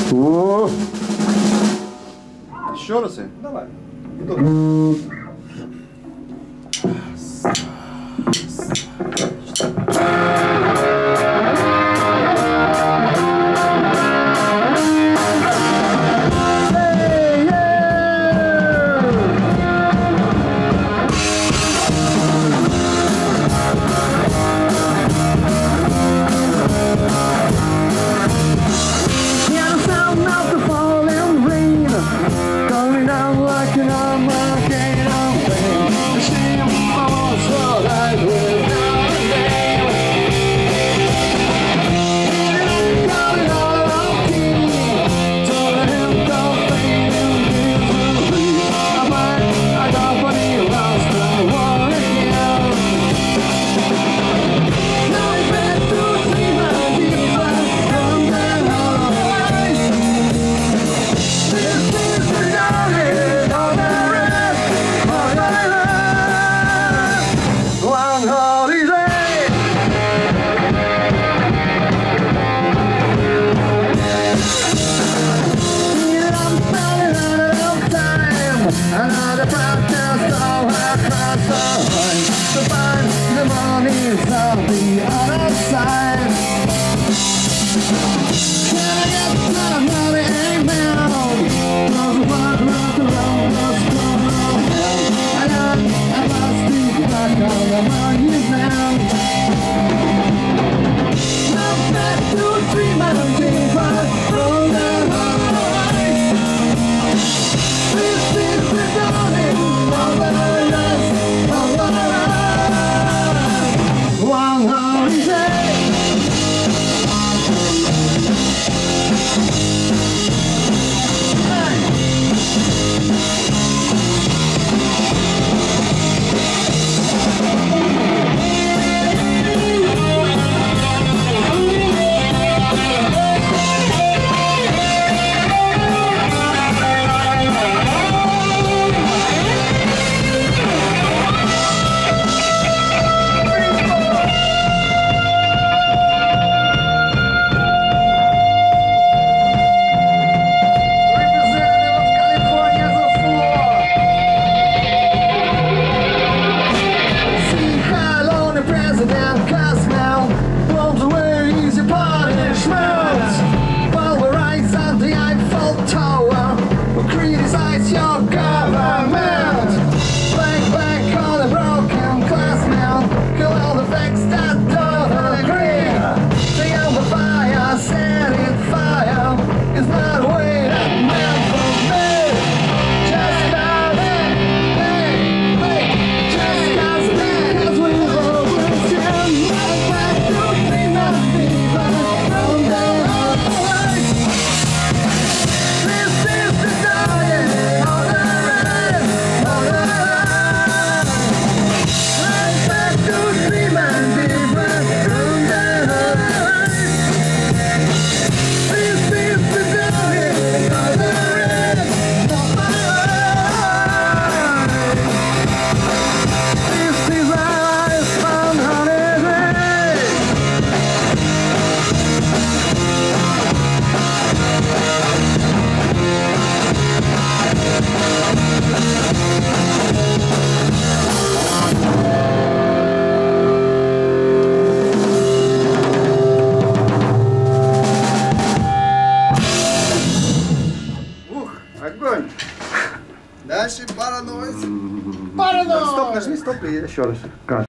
Еще раз? Давай. Another broadcast all across the line to find the mornings of the other side. Can I get some money now? Cause what runs around us come around. I must be back on the money now. Now back to 3 mountains from the Огонь! Дальше паранойз. Стоп, нажми стоп и еще раз.